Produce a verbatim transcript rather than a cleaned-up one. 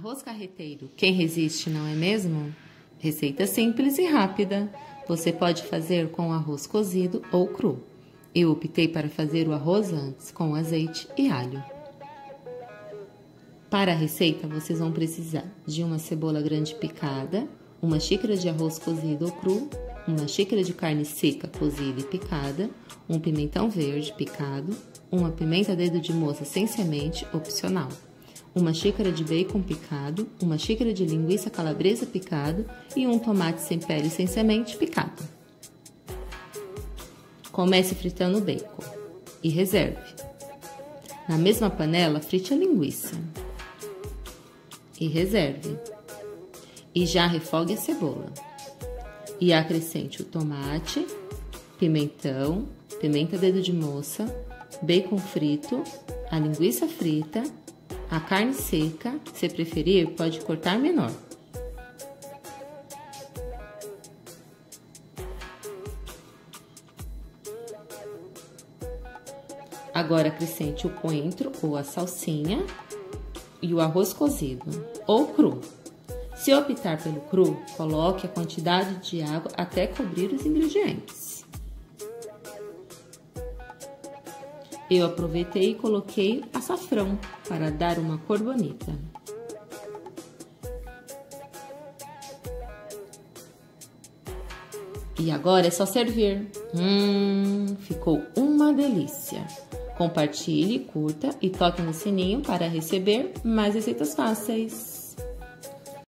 Arroz carreteiro, quem resiste, não é mesmo? Receita simples e rápida. Você pode fazer com arroz cozido ou cru. Eu optei para fazer o arroz antes, com azeite e alho. Para a receita, vocês vão precisar de uma cebola grande picada, uma xícara de arroz cozido ou cru, uma xícara de carne seca cozida e picada, um pimentão verde picado, uma pimenta dedo de moça sem semente, opcional, uma xícara de bacon picado, uma xícara de linguiça calabresa picado e um tomate sem pele e sem semente picado. Comece fritando o bacon e reserve. Na mesma panela, frite a linguiça e reserve. E já refogue a cebola. E acrescente o tomate, pimentão, pimenta dedo de moça, bacon frito, a linguiça frita, a carne seca, se preferir, pode cortar menor. Agora acrescente o coentro ou a salsinha e o arroz cozido ou cru. Se optar pelo cru, coloque a quantidade de água até cobrir os ingredientes. Eu aproveitei e coloquei açafrão para dar uma cor bonita. E agora é só servir. Hum, ficou uma delícia! Compartilhe, curta e toque no sininho para receber mais receitas fáceis.